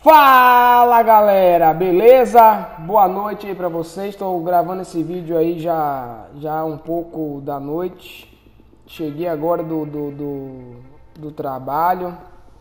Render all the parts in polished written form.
Fala galera, beleza? Boa noite aí pra vocês. Estou gravando esse vídeo aí já um pouco da noite. Cheguei agora do trabalho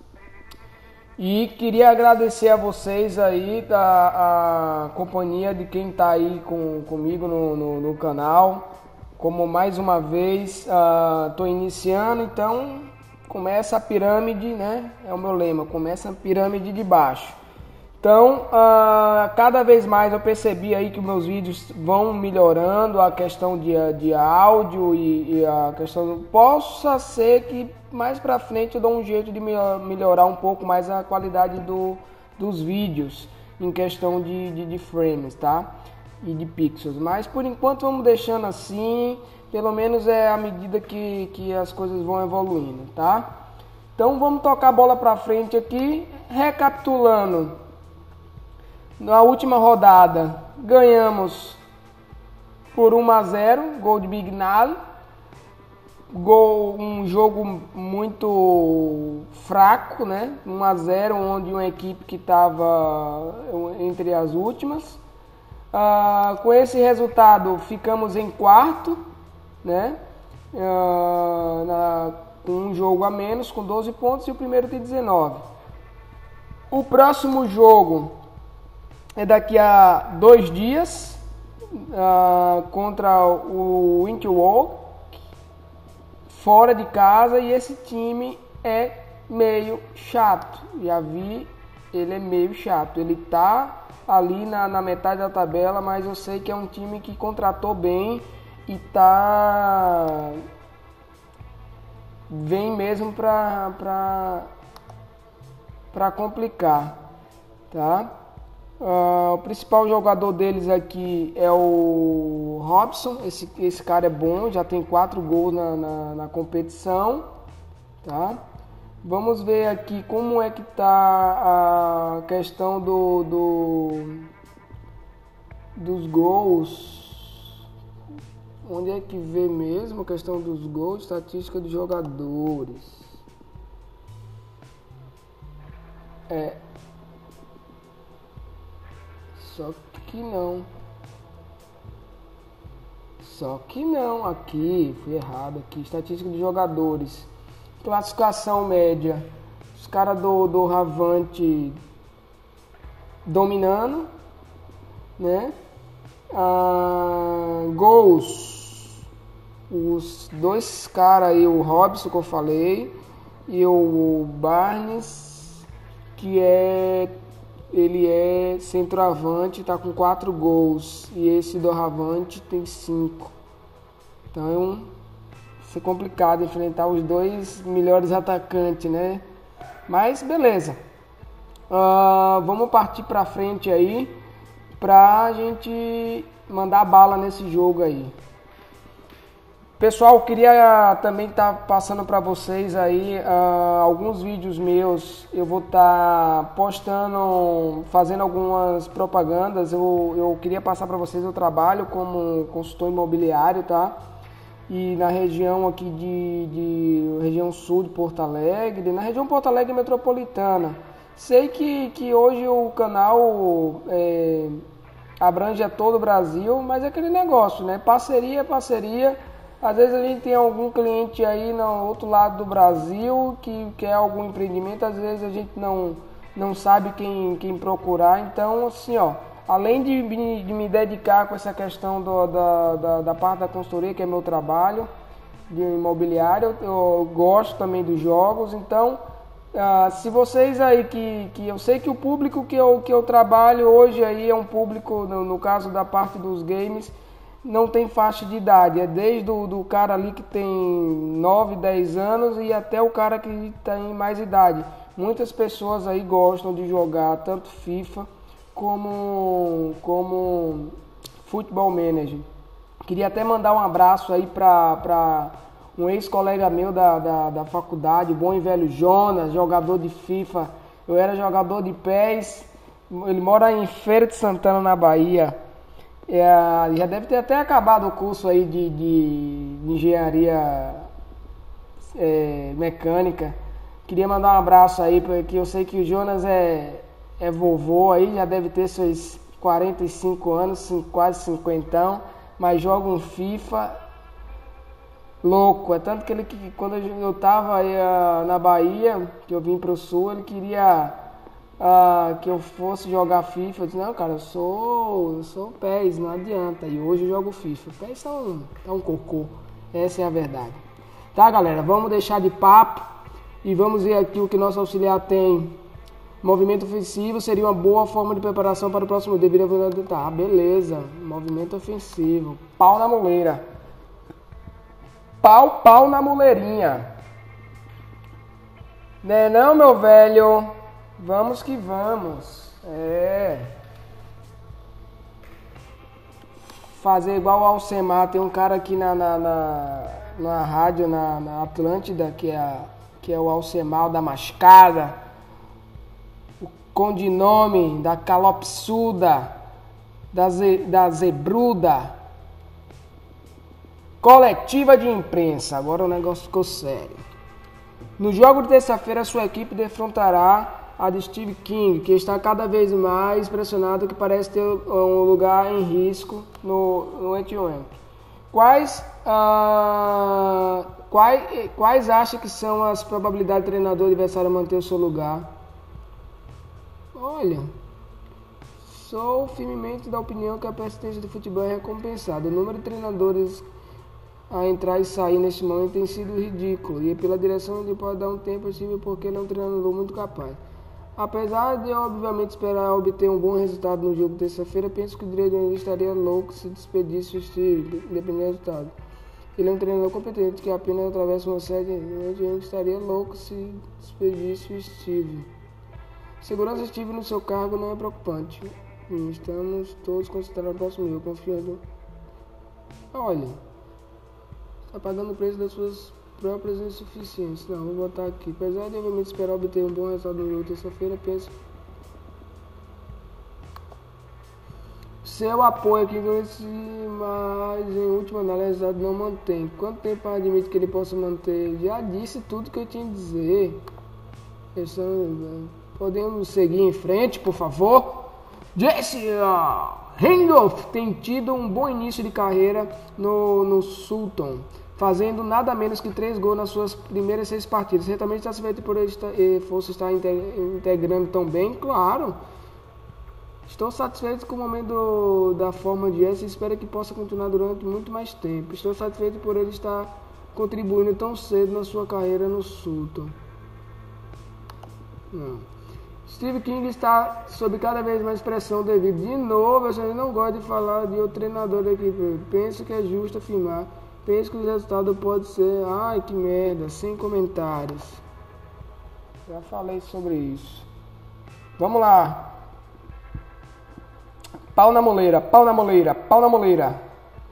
e queria agradecer a vocês aí a companhia de quem tá aí comigo no canal. Como mais uma vez tô iniciando, então começa a pirâmide, né? É o meu lema, começa a pirâmide de baixo. Então, cada vez mais eu percebi aí que meus vídeos vão melhorando, a questão de áudio e a questão... Possa ser que mais pra frente eu dou um jeito de melhorar um pouco mais a qualidade dos vídeos, em questão de frames, tá? E de pixels. Mas por enquanto vamos deixando assim, pelo menos é à medida que as coisas vão evoluindo, tá? Então vamos tocar a bola pra frente aqui, recapitulando. Na última rodada, ganhamos por 1-0, gol de Bignal. Um jogo muito fraco, né? 1-0, onde uma equipe que estava entre as últimas. Com esse resultado, ficamos em quarto, né? Com um jogo a menos, com 12 pontos, e o primeiro tem 19. O próximo jogo é daqui a 2 dias, contra o Windhoek, fora de casa, e esse time é meio chato. Já vi, ele é meio chato. Ele tá ali na metade da tabela, mas eu sei que é um time que contratou bem e vem mesmo pra complicar, tá? O principal jogador deles aqui é o Robson. Esse cara é bom, já tem 4 gols na competição, tá? Vamos ver aqui como é que tá a questão dos gols. Onde é que vê mesmo a questão dos gols? Estatística dos jogadores. Só que não, aqui, fui errado aqui. Estatística de jogadores. Classificação média. Os caras do Ravante dominando, né? Gols. Os dois caras aí, o Robson que eu falei e o Barnes, que ele é centroavante, tá com 4 gols, e esse do Ravante tem 5. Então, vai ser complicado enfrentar os dois melhores atacantes, né? Mas beleza. Vamos partir pra frente aí, pra gente mandar bala nesse jogo aí. Pessoal, queria também estar passando para vocês aí alguns vídeos meus. Eu vou estar postando, fazendo algumas propagandas. Eu queria passar para vocês o trabalho como consultor imobiliário, tá? E na região aqui região sul de Porto Alegre, na região Porto Alegre metropolitana. Sei que hoje o canal abrange a todo o Brasil, mas é aquele negócio, né? Parceria. Às vezes a gente tem algum cliente aí no outro lado do Brasil que quer algum empreendimento, às vezes a gente não sabe quem procurar. Então, assim, além de me dedicar com essa questão da parte da consultoria, que é meu trabalho de imobiliário, eu gosto também dos jogos. Então, se vocês aí que eu sei que o público que eu trabalho hoje aí é um público, no caso da parte dos games, não tem faixa de idade, é desde do cara ali que tem 9, 10 anos e até o cara que tem mais idade. Muitas pessoas aí gostam de jogar tanto FIFA como Football Manager. Queria até mandar um abraço aí para um ex-colega meu da faculdade, o bom e velho Jonas, jogador de FIFA. Eu era jogador de PES, ele mora em Feira de Santana, na Bahia. Já deve ter até acabado o curso aí de engenharia mecânica. Queria mandar um abraço aí, porque eu sei que o Jonas é é vovô aí, já deve ter seus 45 anos, quase 50, mas joga um FIFA louco. É tanto que ele, quando eu tava aí na Bahia, que eu vim pro Sul, ele queria que eu fosse jogar FIFA. Eu disse, não, cara, eu sou PES, não adianta. E hoje eu jogo FIFA. PES é um cocô, essa é a verdade. Tá, galera, vamos deixar de papo e vamos ver aqui o que nosso auxiliar tem. Movimento ofensivo seria uma boa forma de preparação para o próximo deveria tá, beleza. Movimento ofensivo. Pau na moleira. Pau na moleirinha. Né não, meu velho? Vamos que vamos. Fazer igual o Alcemar. Tem um cara aqui na rádio, na Atlântida, que é o Alcemar da Mascada. O codinome da calopsuda, da zebruda. Coletiva de imprensa. Agora o negócio ficou sério. No jogo de terça-feira, sua equipe defrontará a de Steve King, que está cada vez mais pressionado, que parece ter um lugar em risco no anteontem. Quais acha que são as probabilidades do treinador adversário manter o seu lugar? Olha, sou firmemente da opinião que a persistência do futebol é recompensada. O número de treinadores a entrar e sair neste momento tem sido ridículo, e pela direção ele pode dar um tempo possível porque ele é um treinador muito capaz. Apesar de obviamente esperar obter um bom resultado no jogo de terça-feira, penso que o diretor estaria louco se despedisse o Steve, independente do resultado. Ele é um treinador competente que apenas atravessa uma série de anos, estaria louco se despedisse o Steve. Segurança Steve no seu cargo não é preocupante. Estamos todos considerando o próximo jogo, confiando. Olha, está pagando o preço das suas próprias insuficiências. Não, vou botar aqui. Apesar de obviamente esperar obter um bom resultado no jogo terça-feira, penso. Seu apoio aqui, mas em última análise, não mantém. Quanto tempo admite que ele possa manter? Já disse tudo que eu tinha a dizer. Podemos seguir em frente, por favor? Jesse Randolph tem tido um bom início de carreira no Sultan, fazendo nada menos que 3 gols nas suas primeiras 6 partidas. Certamente está satisfeito por ele fosse estar integrando tão bem, claro. Estou satisfeito com o momento da forma de Jesse e espero que possa continuar durante muito mais tempo. Estou satisfeito por ele estar contribuindo tão cedo na sua carreira no Sultan. Steve King está sob cada vez mais pressão devido. De novo, eu não gosto de falar de outro treinador da equipe. Penso que é justo afirmar. Penso que o resultado pode ser... Ai, que merda. Sem comentários. Já falei sobre isso. Vamos lá. Pau na moleira, pau na moleira, pau na moleira.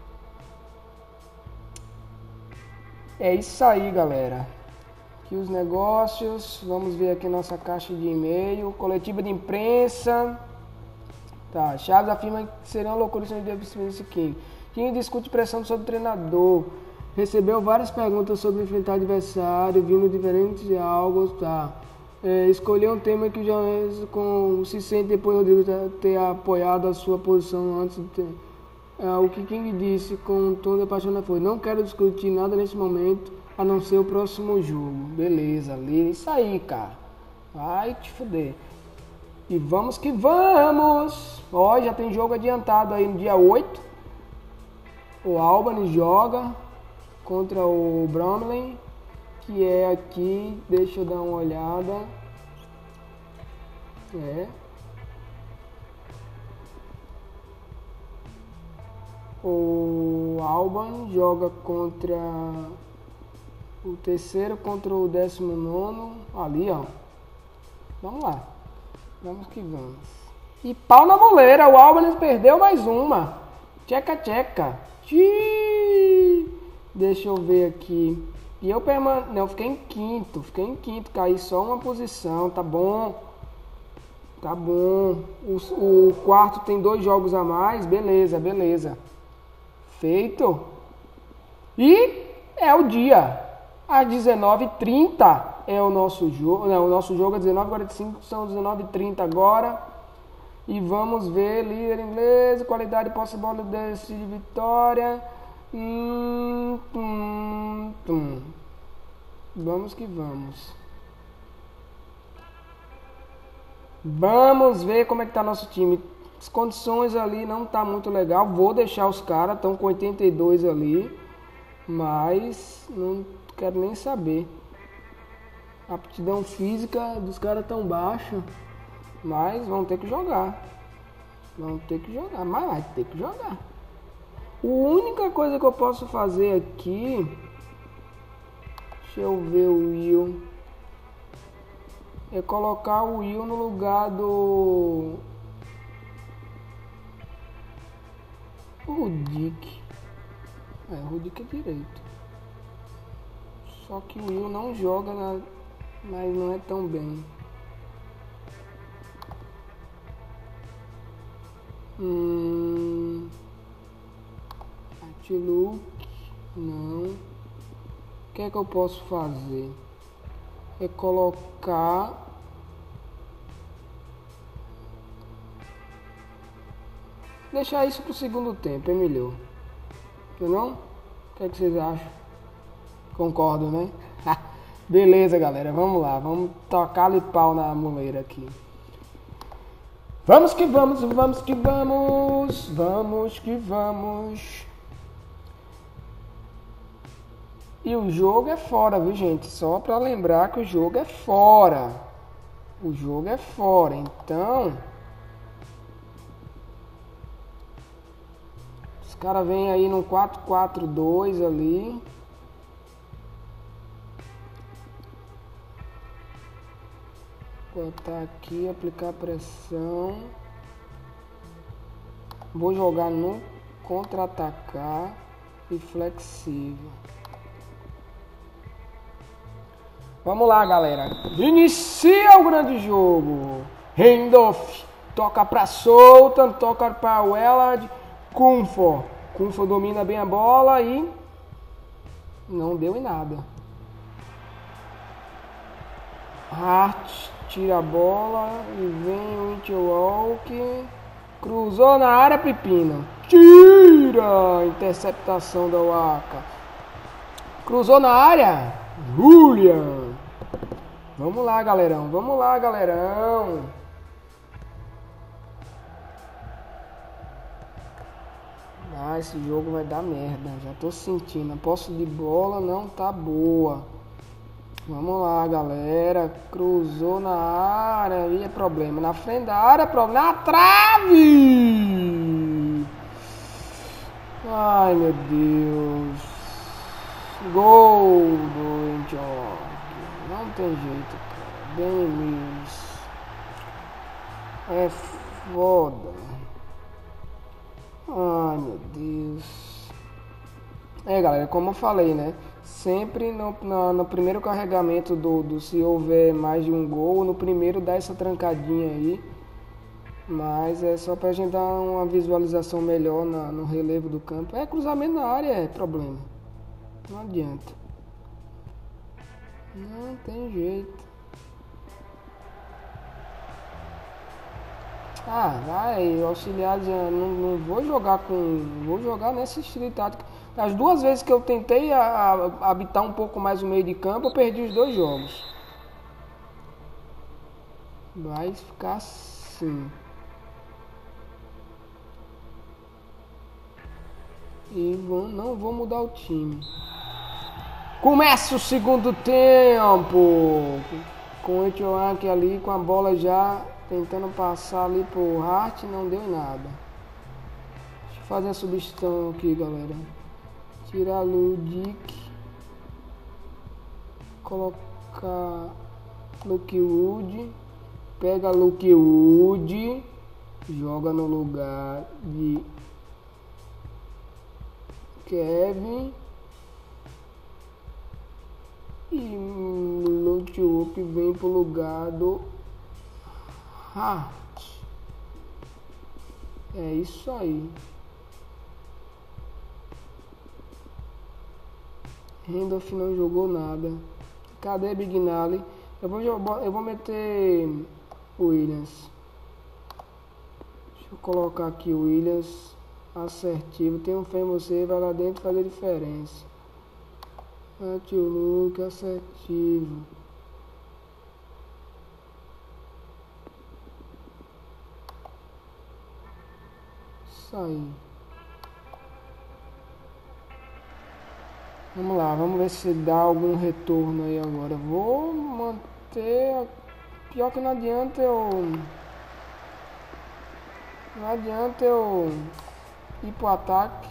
É isso aí, galera. Aqui os negócios. Vamos ver aqui nossa caixa de e-mail. Coletiva de imprensa. Tá, Chaves afirma que seria uma loucura se não tivesse King. King discute pressão sobre o treinador. Recebeu várias perguntas sobre enfrentar adversário, vindo diferentes algo, tá. Escolheu um tema que o jornalista se sente depois de Rodrigo ter apoiado a sua posição antes de ter. O que King disse com um tom de apaixonado foi: não quero discutir nada nesse momento, a não ser o próximo jogo. Beleza, ali, isso aí, cara. Vai te fuder. E vamos que vamos! Ó, já tem jogo adiantado aí no dia 8. O Albany joga contra o Bromley, que é aqui, deixa eu dar uma olhada. O Albany joga contra o terceiro, contra o 19º, ali ó. Vamos lá, vamos que vamos. E pau na moleira, o Albany perdeu mais uma. Tcheca. Deixa eu ver aqui. E eu fiquei em quinto, caí só uma posição, tá bom. O quarto tem 2 jogos a mais, beleza. Feito. E é o dia. Às 19h30 é o nosso jogo. Não, o nosso jogo é 19h45, são 19h30 agora. E vamos ver, líder inglês, qualidade possible de vitória. Vamos que vamos. Vamos ver como é que tá nosso time. As condições ali não tá muito legal. Vou deixar os caras, estão com 82 ali. Mas não quero nem saber. A aptidão física dos caras tão baixa. Mas vão ter que jogar. Vão ter que jogar, mas vai ter que jogar. A única coisa que eu posso fazer aqui... Deixa eu ver o Will. É colocar o Will no lugar do... Rudick. O Rudick é direito. Só que o Will não joga, mas não é tão bem. Outlook. Não. O que é que eu posso fazer? É colocar... Deixar isso pro segundo tempo, é melhor. Não? O que é que vocês acham? Concordam, né? Beleza, galera. Vamos lá. Vamos tocar-lhe pau na muleira aqui. Vamos que vamos, vamos que vamos. Vamos que vamos. E o jogo é fora, viu, gente? Só pra lembrar que o jogo é fora. O jogo é fora, então... Os caras vêm aí no 4-4-2 ali. Botar aqui, aplicar pressão. Vou jogar no contra-atacar e flexível. Vamos lá, galera. Inicia o grande jogo. Randolph toca para Sultan, toca para Wellard. Cunfor domina bem a bola e não deu em nada. Hart tira a bola e vem o Winterwalk. Cruzou na área, pepino. Tira! Interceptação da Waka. Cruzou na área. Julian. Vamos lá, galerão. Vamos lá, galerão. Esse jogo vai dar merda. Já tô sentindo. A posse de bola não tá boa. Vamos lá, galera. Cruzou na área. E é problema. Na frente da área, problema. Na trave! Ai, meu Deus. Gol do Enjoy. Não tem jeito, cara. Bem Mills. É foda. Ai, meu Deus. Galera, como eu falei, né? Sempre no primeiro carregamento se houver mais de um gol, no primeiro dá essa trancadinha aí. Mas é só pra gente dar uma visualização melhor no relevo do campo. Cruzamento na área é problema. Não adianta. Não tem jeito. Vai, auxiliar, não vou jogar com... Vou jogar nesse estilo tático. As duas vezes que eu tentei habitar um pouco mais o meio de campo, eu perdi os dois jogos. Vai ficar assim. E não vou mudar o time. Começa o segundo tempo. Com o Etioak ali, com a bola já tentando passar ali pro Hart, não deu em nada. Deixa eu fazer a substituição aqui, galera. Tirar Ludic. Colocar Luke Wood. Pega Luke Wood. Joga no lugar de Kevin. E Luke Wood vem pro lugar do Hart. É isso aí. Randolph não jogou nada. Cadê Bignali? Eu vou meter Williams. Deixa eu colocar aqui o Williams. Assertivo. Tenho fé em você. Vai lá dentro fazer diferença. Tio Luke, assertivo. Isso aí. Vamos lá, vamos ver se dá algum retorno aí agora. Vou manter. Pior que não adianta eu. Não adianta eu ir pro ataque.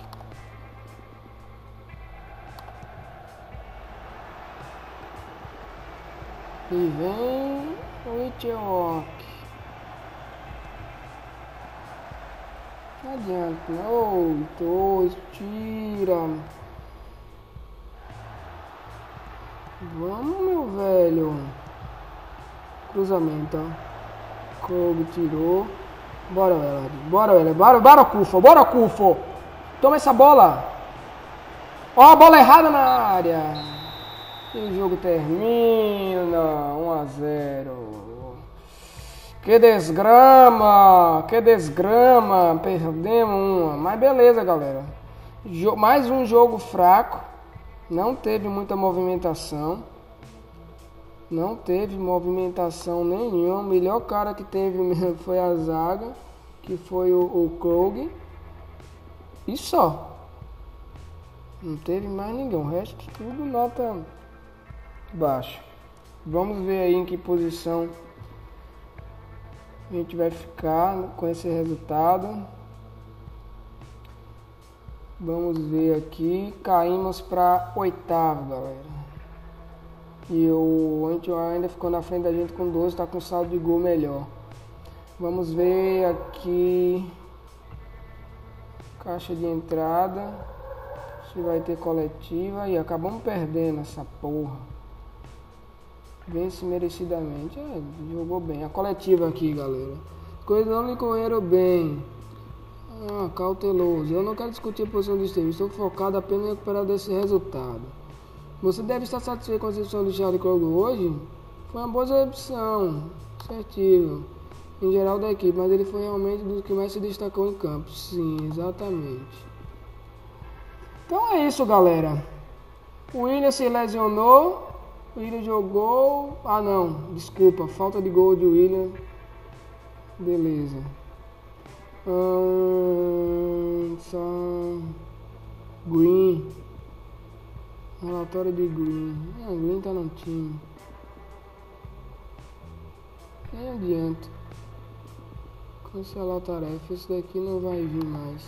E vem o Witchwalk. Não adianta, não. Tira. Vamos, meu velho. Cruzamento, ó. Kobe tirou. Bora, velho. Bora, Cufo. Bora, Cufo. Toma essa bola. Ó, a bola errada na área. E o jogo termina 1-0. Que desgrama. Perdemos uma. Mas beleza, galera. Mais um jogo fraco. Não teve muita movimentação. Não teve movimentação nenhuma. O melhor cara que teve mesmo foi a zaga, que foi o Krog. E só. Não teve mais ninguém. O resto tudo nota baixa. Vamos ver aí em que posição a gente vai ficar com esse resultado. Vamos ver aqui. Caímos para oitavo, galera. E o Antioch ainda ficou na frente da gente com 12, está com saldo de gol melhor. Vamos ver aqui. Caixa de entrada. Se vai ter coletiva. E acabamos perdendo essa porra. Vence merecidamente. Jogou bem. A coletiva aqui, galera. As coisas não lhe correram bem. Cauteloso. Eu não quero discutir a posição do Estevam. Estou focado apenas em recuperar desse resultado. Você deve estar satisfeito com a exibição do Charlie Krog hoje? Foi uma boa exibição, certinho, em geral da equipe, mas ele foi realmente dos que mais se destacou em campo. Sim, exatamente. Então é isso, galera. O William se lesionou, o William jogou... Ah não, desculpa, falta de gol de William. Beleza. Green. Relatório de Green. Green tá no time. Nem adianta. Cancelar a tarefa. Esse daqui não vai vir mais.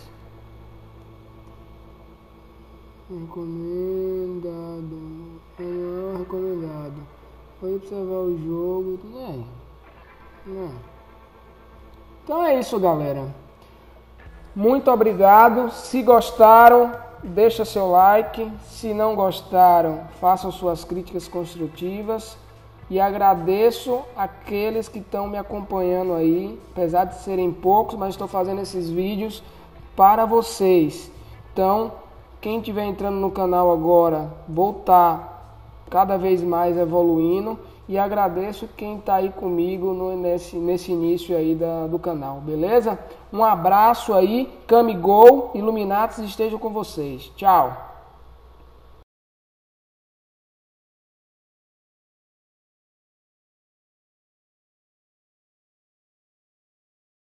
Recomendado. Não, recomendado. Foi observar o jogo. Não. Então é isso, galera. Muito obrigado. Se gostaram, deixa seu like. Se não gostaram, façam suas críticas construtivas. E agradeço aqueles que estão me acompanhando aí, apesar de serem poucos, mas estou fazendo esses vídeos para vocês. Então, quem estiver entrando no canal agora, vou estar cada vez mais evoluindo. E agradeço quem está aí comigo nesse início aí do canal, beleza? Um abraço aí, Camigol, Illuminatis estejam com vocês. Tchau!